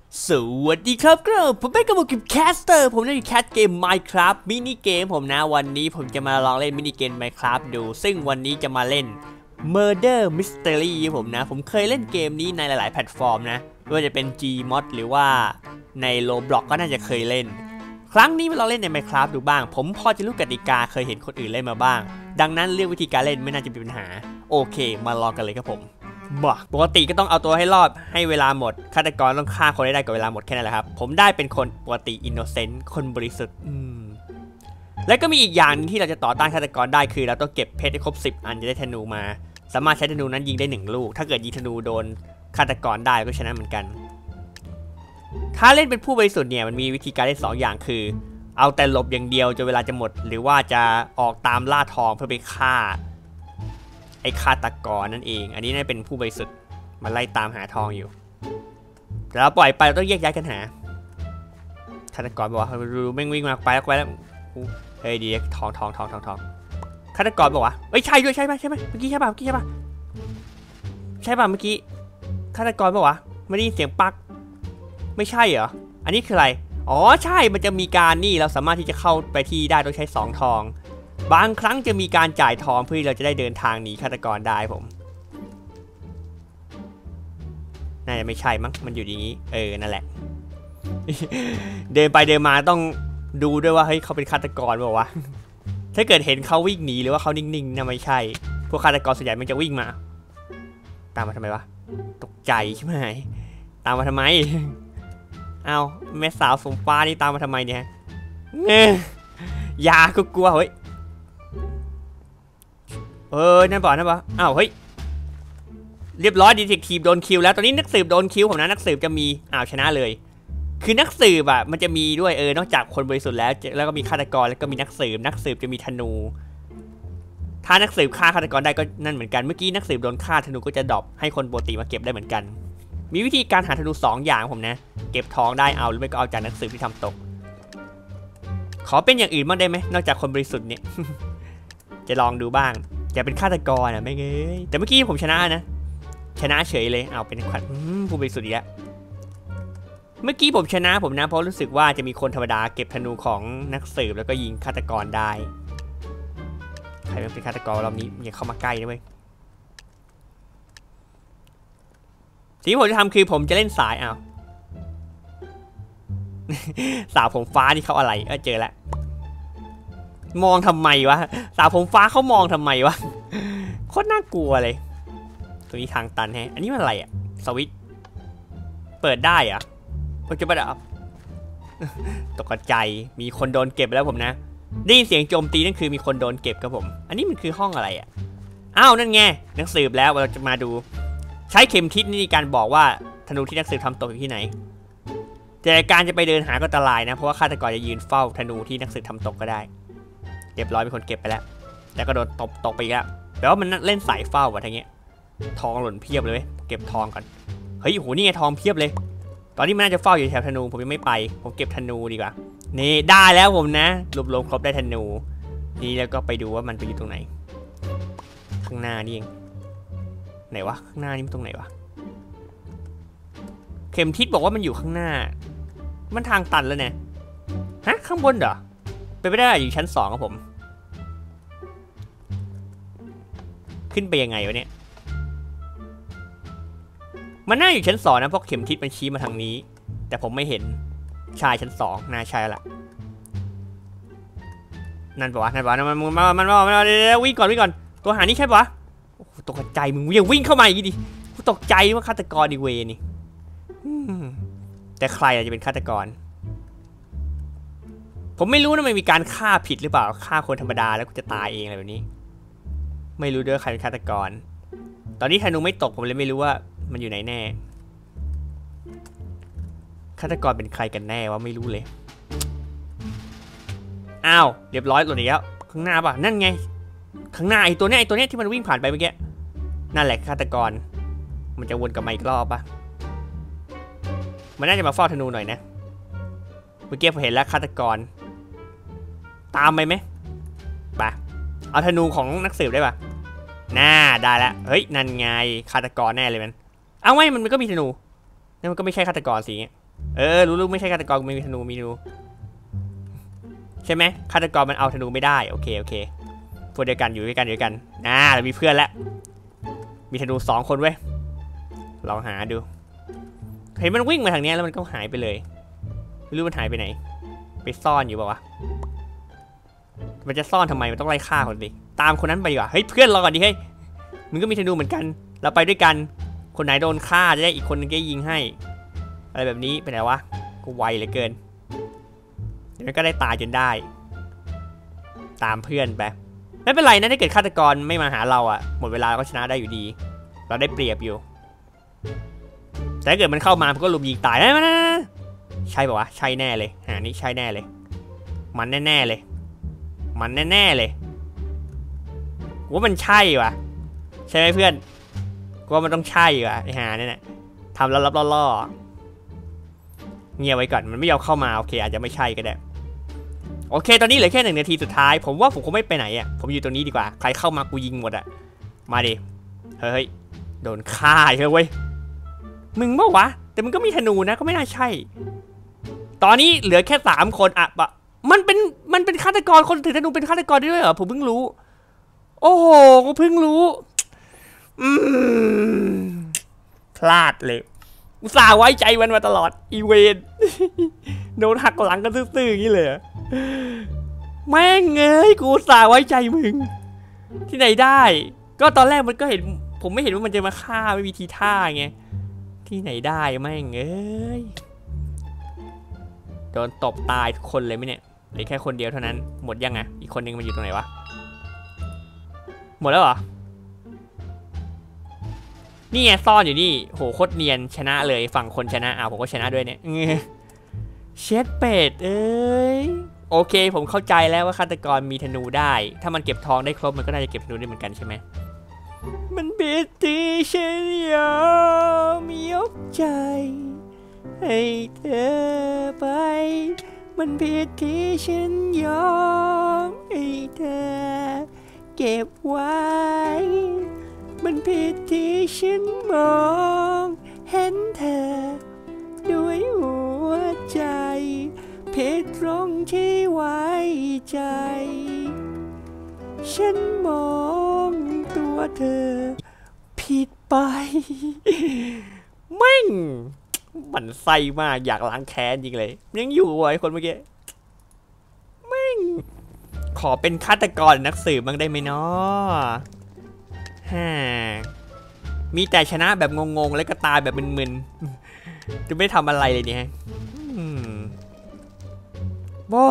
สวัสดีครับผมเป็นกบแคสเตอร์ผมเล่นแคสเกม Minecraft มินิเกมผมนะวันนี้ผมจะมาลองเล่นมินิเกม Minecraft ดูซึ่งวันนี้จะมาเล่น Murder Mystery ผมนะผมเคยเล่นเกมนี้ในหลายๆแพลตฟอร์มนะไม่ว่าจะเป็น Gmod หรือว่าใน Roblox ก็น่าจะเคยเล่นครั้งนี้มาลองเล่นใน Minecraft ดูบ้างผมพอจะรู้กติกาเคยเห็นคนอื่นเล่นมาบ้างดังนั้นเรื่องวิธีการเล่นไม่น่าจะมีปัญหาโอเคมาลองกันเลยครับผมปกติก็ต้องเอาตัวให้รอดให้เวลาหมดฆาตกรต้องฆ่าคนได้ก่อนเวลาหมดแค่นั้นแหละครับผมได้เป็นคนปกติอินโนเซนต์คนบริสุทธิ์และก็มีอีกอย่างที่เราจะต่อต้านฆาตกรได้คือเราต้องเก็บเพชรให้ครบ10 อันจะได้ธนูมาสามารถใช้ธนูนั้นยิงได้1 ลูกถ้าเกิดยิงธนูโดนฆาตกรได้ก็ชนะเหมือนกันถ้าเล่นเป็นผู้บริสุทธิ์เนี่ยมันมีวิธีการเล่น2 อย่างคือเอาแต่หลบอย่างเดียวจนเวลาจะหมดหรือว่าจะออกตามล่าทองเพื่อไปฆ่าไอ้ฆาตกรนั่นเองอันนี้น่าเป็นผู้บริสุทธิ์มาไล่ตามหาทองอยู่แต่เราปล่อยไปเราต้องแยกย้ายกันหาฆาตกรบอกว่าดูแม่งวิ่งมาไปแล้วเฮ้ยดีทองฆาตกรบอกว่าเฮ้ยใช่ด้วยใช่ไหมเมื่อกี้ใช่ป่ะเมื่อกี้ฆาตกรบอกว่าไม่ได้ยินเสียงปักไม่ใช่เหรออันนี้คืออะไรอ๋อใช่มันจะมีการนี่เราสามารถที่จะเข้าไปที่ได้ต้องใช้2 ทองบางครั้งจะมีการจ่ายทองเพื่อเราจะได้เดินทางหนีฆาตกรได้ผมน่าจะไม่ใช่มั้งมันอยู่อย่างนี้นั่นแหละ เดินไปเดินมาต้องดูด้วยว่าเฮ้ยเขาเป็นฆาตกรเปล่าวะ ถ้าเกิดเห็นเขาวิ่งหนีหรือว่าเขานิ่งๆน่าไม่ใช่พวกฆาตกรส่วนใหญ่มันจะวิ่งมาตามมาทำไมวะตกใจใช่ไหมตามมาทำไม เอาแม่สาวสมฟ้านี่ตามมาทำไมเนี่ยยาก็กลัวเฮ้ยนั่นบอกอ้าวเฮ้ยเรียบร้อยดีเทคทีฟโดนคิวแล้วตอนนี้นักสืบโดนคิวผมนะนักสืบจะมีชนะเลยคือนักสืบอ่ะมันจะมีด้วยนอกจากคนบริสุทธิ์แล้วก็มีฆาตกรแล้วก็มีนักสืบจะมีธนูถ้านักสืบฆ่าฆาตกรได้ก็นั่นเหมือนกันเมื่อกี้นักสืบโดนฆ่าธนูก็จะดรอปให้คนปกติมาเก็บได้เหมือนกันมีวิธีการหาธนู2 อย่างผมนะเก็บทองได้เอาหรือไม่ก็เอาจากนักสืบที่ทำตกขอเป็นอย่างอื่นบ้างได้ไหมนอกจากคนบริสุทธิ์เนี่ย จะลองดูบ้างอย่าเป็นฆาตกรนะไม่เงยแต่เมื่อกี้ผมชนะนะชนะเฉยเลยเอาเป็นผู้บริสุทธิ์อีกแล้วเมื่อกี้ผมชนะผมนะเพราะรู้สึกว่าจะมีคนธรรมดาเก็บธนูของนักสืบแล้วก็ยิงฆาตกรได้ใครเป็นฆาตกรรอบนี้อย่าเข้ามาใกล้นะเว้ยสิ่งที่ผมจะทำคือผมจะเล่นสายสาวผมฟ้าที่เขาอะไรเจอแล้วมองทำไมวะสาวผมฟ้าเขามองทำไมวะโคตรน่ากลัวเลยตรงนี้ทางตันแฮะอันนี้มันอะไรสวิตช์เปิดได้อะผมจะไปดับตกใจมีคนโดนเก็บแล้วผมนะได้ยินเสียงโจมตีนั่นคือมีคนโดนเก็บครับผมอันนี้มันคือห้องอะไรอ้าวนั่นไงนักสืบแล้วเราจะมาดูใช้เข็มทิศนี่การบอกว่าธนูที่นักสืบทำตกอยู่ที่ไหนแต่การจะไปเดินหาก็อันตรายนะเพราะว่าฆาตกรจะยืนเฝ้าธนูที่นักสืบทำตกก็ได้เรียบร้อยมีคนเก็บไปแล้วแต่ก็โดนตกไปอีกแล้วแปลว่ามันเล่นสายเฝ้าอะไรเงี้ยทองหล่นเพียบเลยเก็บทองก่อนเฮ้ยโหนี่ไงทองเพียบเลยตอนนี้มันน่าจะเฝ้าอยู่แถวธนูผมยังไม่ไปผมเก็บธนูดีกว่านี่ได้แล้วผมนะรวมครบได้ธนูนี่แล้วก็ไปดูว่ามันไปอยู่ตรงไหนข้างหน้านี่เองไหนวะข้างหน้านี่มันตรงไหนวะเข็มทิศบอกว่ามันอยู่ข้างหน้ามันทางตันแล้วเนี่ยฮะข้างบนเหรอไปไม่ได้อยู่ชั้น2ครับผมขึ้นไปยังไงวะเนี่ยมันน่าอยู่ชั้น2นะเพราะเข็มทิศมันชี้มาทางนี้แต่ผมไม่เห็นชายชั้น2น่าใช่ละนั่นปะวะมันวิ่งก่อนตัวหานี่ใช่ปะตกใจมึงยังวิ่งเข้ามาอีกดิกูตกใจว่าฆาตกรอีเวนี่แต่ใครจะเป็นฆาตกรผมไม่รู้นะมันมีการฆ่าผิดหรือเปล่าฆ่าคนธรรมดาแล้วกูจะตายเองอะไรแบบนี้ไม่รู้ด้วยใครเป็นฆาตกรตอนนี้ธนูไม่ตกผมเลยไม่รู้ว่ามันอยู่ไหนแน่ฆาตกรเป็นใครกันแน่วะไม่รู้เลยอ้าวเรียบร้อยหล่นอีกแล้วข้างหน้าป่ะนั่นไงข้างหน้าไอ้ตัวเนี้ยที่มันวิ่งผ่านไปเมื่อกี้นั่นแหละฆาตกรมันจะวนกลับมาอีกรอบป่ะมันน่าจะมาเฝ้าธนูหน่อยนะเมื่อกี้ผมเห็นแล้วฆาตกรตามไปไหมป่ะเอาธนูของนักสืบได้ป่ะน่าได้แล้วเฮ้ยนั่นไงฆาตกรแน่เลยมันเอาไว้มันก็มีธนูนั่นมันก็ไม่ใช่ฆาตกรสิรู้ไม่ใช่ฆาตกรมีธนูใช่ไหมฆาตกรมันเอาธนูไม่ได้โอเคพวกเดียวกันอยู่ด้วยกันเรามีเพื่อนแล้วมีธนู2 คนเว้ยลองหาดูเห็นมันวิ่งมาทางนี้แล้วมันก็หายไปเลยไม่รู้มันหายไปไหนไปซ่อนอยู่ป่าวะมันจะซ่อนทำไมมันต้องไล่ฆ่าคนดิตามคนนั้นไปดีกว่าเฮ้ยเพื่อนรอก่อนดิเฮ้ยมึงก็มีธนูเหมือนกันเราไปด้วยกันคนไหนโดนฆ่าจะได้อีกคนนึงก็ยิงให้อะไรแบบนี้เป็นไงวะก็ไวเหลือเกินเดี๋ยวก็ได้ตายจนได้ตามเพื่อนไปไม่เป็นไรนะถ้าเกิดฆาตกรไม่มาหาเราอะหมดเวลาก็ชนะได้อยู่ดีเราได้เปรียบอยู่แต่ถ้าเกิดมันเข้ามามันก็ลุมยิงตายนะใช่ป่าวะใช่แน่เลยหานี่ใช่แน่เลยมันแน่เลยว่ามันใช่วะใช่ไหมเพื่อนว่ามันต้องใช่วะไอ้หาเนี่ยทำลับๆล่อเงียบไว้ก่อนมันไม่ยอมเข้ามาโอเคอาจจะไม่ใช่ก็ได้โอเคตอนนี้เหลือแค่1 นาทีสุดท้ายผมว่าผมคงไม่ไปไหนอ่ะผมอยู่ตรงนี้ดีกว่าใครเข้ามากูยิงหมดอ่ะมาดิเฮ้ยโดนฆ่าเว้ยมึงเมื่อวะแต่มึงก็มีธนูนะก็ไม่น่าใช่ตอนนี้เหลือแค่3 คนอ่ะปะมันเป็นฆาตกรคนถือธนูเป็นฆาตกรได้ด้วยเหรอผมเพิ่งรู้โอ้โหกูเพิ่งรู้พลาดเลยอุตส่าห์ไว้ใจมันมาตลอดอีเวนโดนหักหลังกันซื่อๆอย่างนี้เลยแม่งเอ้ยกูอุตส่าห์ไว้ใจมึงที่ไหนได้ก็ตอนแรกมันก็เห็นผมไม่เห็นว่ามันจะมาฆ่าไม่มีทีท่าไงที่ไหนได้แม่งเอ้ยโดนตบตายทุกคนเลยไหมเนี่ยเหลือแค่คนเดียวเท่านั้นหมดยังไงอีกคนนึงมันอยู่ตรงไหนวะหมดแล้วเหรอนี่ไงซ่อนอยู่นี่โหโคตรเนียนชนะเลยฝั่งคนชนะผมก็ชนะด้วยเนี่ยเช็ดเป็ดเอ้ยโอเคผมเข้าใจแล้วว่าฆาตกรมีธนูได้ถ้ามันเก็บทองได้ครบมันก็น่าจะเก็บธนูได้เหมือนกันใช่ไหมมันผิดที่ฉันยอมยกใจให้เธอไปมันผิดที่ฉันยอมให้เธอเก็บไว้มันผิดที่ฉันมองเห็นเธอด้วยหัวใจผิดตรงที่ไว้ใจฉันมองตัวเธอผิดไปแม่งมันไส้มากอยากล้างแค้นจริงเลยยังอยู่ไอ้คนเมื่อกี้แม่งขอเป็นฆาตกรนักสืบบ้างได้ไหมเนาะมีแต่ชนะแบบงงๆแล้วก็ตายแบบมึนๆจะไม่ทำอะไรเลยเนี่ยว้า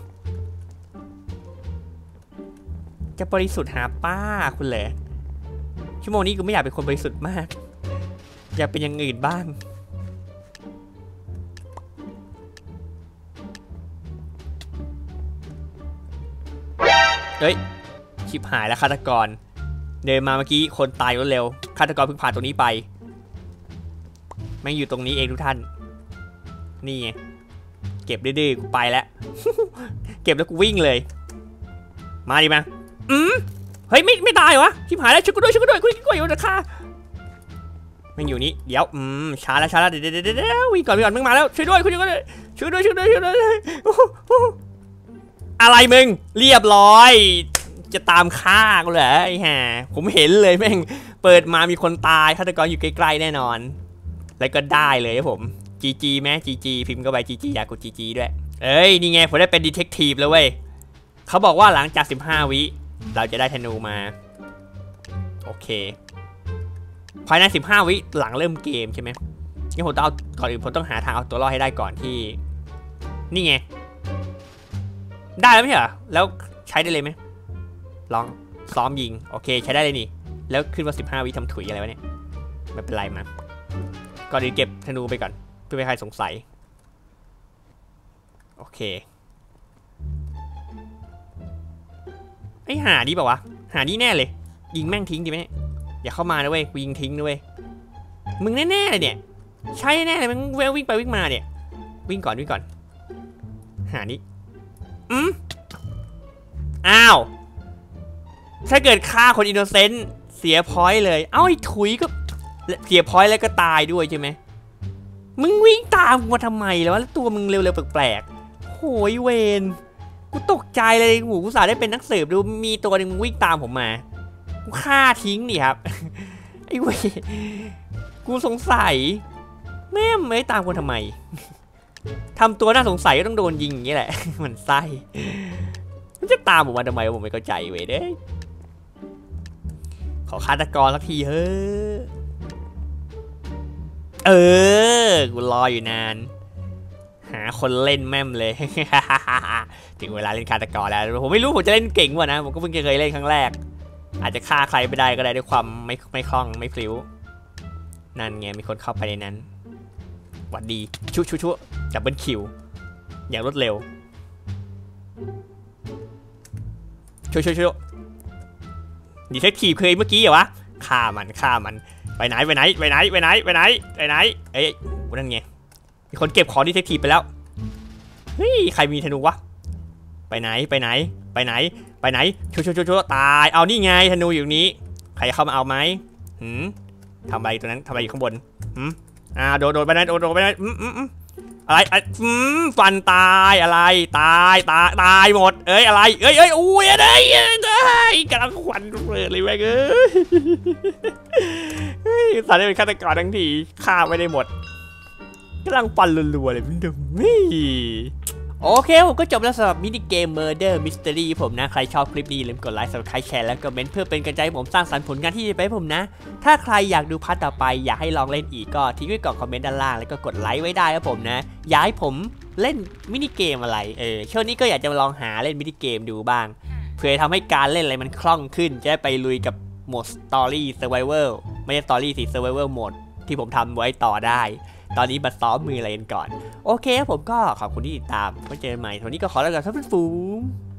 จะบริสุทธิ์หาป้าคุณเลยชั่วโมงนี้กูไม่อยากเป็นคนบริสุทธิ์มากอยากเป็นอย่างอื่นบ้างเฮ้ยชิบหายแล้วฆาตกรเดินมาเมื่อกี้คนตายรวดเร็วฆาตกรเพิ่งผ่านตรงนี้ไปแม่งอยู่ตรงนี้เองทุกท่านนี่ไงเก็บดื้อๆกูไปแล้ว เก็บแล้วกูวิ่งเลยมาดิมาเฮ้ยไม่ตายวะชิบหายแล้วช่วยกูด้วยกูอยู่จะฆ่าแม่งอยู่นี่เดี๋ยวช้าแล้วเดี๋ยววิ่งก่อนมึงมาแล้วช่วยด้วยอะไรมึงเรียบร้อยจะตามฆ่ากูเหรอไอ้ห่าผมเห็นเลยแม่งเปิดมามีคนตายฆาตกรอยู่ใกล้ๆแน่นอนแล้วก็ได้เลยผมGGแม่GGพิมพ์เข้าไปGGอยากกดGGด้วยเอ้ยนี่ไงผมได้เป็นดีเทคทีฟแล้วเว้ยเขาบอกว่าหลังจาก15 วิเราจะได้ธนูมาโอเคภายใน15 วิหลังเริ่มเกมใช่ไหมงั้นผมต้องเอาก่อนอื่นผมต้องหาทางเอาตัวรอดให้ได้ก่อนที่นี่ไงได้แล้วไม่ใช่เหรอแล้วใช้ได้เลยไหมลองซ้อมยิงโอเคใช้ได้เลยนี่แล้วขึ้นว่า15 วิทำถุยอะไรวะเนี่ยไม่เป็นไรมาก่อนอื่นเก็บธนูไปก่อนเพื่อไม่ให้ใครสงสัยโอเคไอ้หาดีเปล่าวะหาดีแน่เลยยิงแม่งทิ้งดีไหมอย่าเข้ามานะเว้ยกูยิงทิ้งนะเว้ยมึงแน่ๆเลยเนี่ยใช่แน่เลยมึงวิ่งไปวิ่งมาเนี่ยวิ่งก่อนหานี้อ้าวถ้าเกิดฆ่าคนอินโนเซนต์เสียพอยต์เลยเอ้าไอ้ถุยก็เสียพอยต์แล้วก็ตายด้วยใช่ไหมมึงวิ่งตามกูมาทำไมแล้วตัวมึงเร็วๆแปลกๆโหยเวนกูตกใจเลยหูกูสาได้เป็นนักสืบดูมีตัวนึงวิ่งตามผมมากูฆ่าทิ้งนี่ครับไอ้เวนกูสงสัยแม่ไม่ตามกูทำไมทำตัวน่าสงสัยก็ต้องโดนยิงอย่างนี้แหละมันไส้มันจะตามผมมาทำไมผมไม่เข้าใจเว้ยเด้ขอฆาตกรสักทีเฮ้กูรออยู่นานหาคนเล่นแม่มเลย ถึงเวลาเล่นฆาตกรแล้วผมไม่รู้ผมจะเล่นเก่งกว่านะผมก็เพิ่งเคยเล่นครั้งแรกอาจจะฆ่าใครไม่ได้ก็ได้ด้วยความไม่คล่องไม่พลิ้วนั่นไงมีคนเข้าไปในนั้นหวัดดีชุจับเบิลคิวอย่างรวดเร็วชุดีเทคทีฟเคยเมื่อกี้เหรอวะฆ่ามันไปไหนเอ้ยนั่นไงมีคนเก็บของดีเทคทีฟไปแล้วเฮ้ยใครมีธนูวะไปไหนชุตายเอานี่ไงธนูอยู่นี้ใครเข้ามาเอาไหมทำอะไรตัวนั้นทำอะไรอยู่ข้างบนโดนไปไหนอะไรฟันตายอะไรตายหมดอะไรอุ้ยอะไรกำลังควันเปิดเลยแม่งสารเป็นฆาตกรทั้งทีฆ่าไม่ได้หมดกำลังฟันรัวๆเลยพี่ดมโอเคผมก็จบแล้วสำหรับมินิเกม Murder Mystery ผมนะใครชอบคลิปนี้อย่าลืมกดไลค์ Subscribe แชร์แล้วก็เมนต์เพื่อเป็นกำลังใจให้ผมสร้างสรรค์ผลงานที่ดีไปผมนะถ้าใครอยากดูพาร์ทต่อไปอยากให้ลองเล่นอีกก็ทิ้งไว้ก่อนคอมเมนต์ด้านล่างแล้วก็กดไลค์ไว้ได้ครับผมนะอยากให้ผมเล่นมินิเกมอะไรช่วงนี้ก็อยากจะลองหาเล่นมินิเกมดูบ้างเพื่อทำให้การเล่นอะไรมันคล่องขึ้นจะได้ไปลุยกับโหมด Story Survival ไม่ใช่ Story สิ Survival Mode ที่ผมทำไว้ต่อได้ตอนนี้มาซ้อมมืออะไรกันก่อนโอเคผมก็ขอบคุณที่ติดตามไว้เจอกันใหม่วันนี้ก็ขอลาไปก่อนครับเพื่อนฝูง